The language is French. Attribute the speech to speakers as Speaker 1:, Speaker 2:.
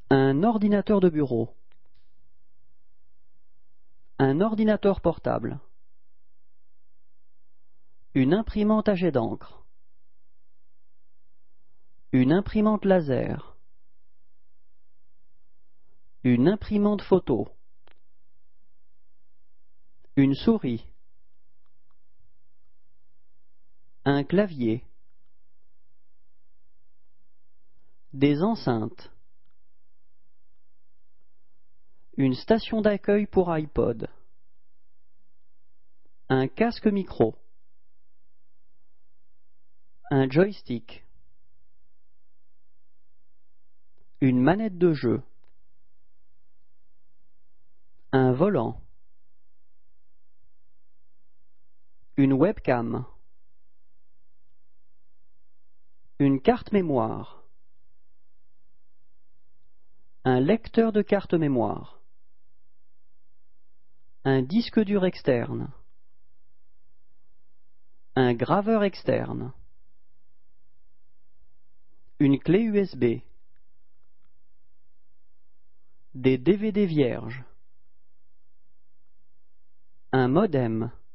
Speaker 1: Un ordinateur de bureau. Un ordinateur portable. Une imprimante à jet d'encre. Une imprimante laser. Une imprimante photo. Une souris. Un clavier. Des enceintes. Une station d'accueil pour iPod. Un casque micro. Un joystick. Une manette de jeu. Un volant. Une webcam. Une carte mémoire. Un lecteur de carte mémoire. Un disque dur externe. Un graveur externe. Une clé USB. Des DVD vierges. Un modem.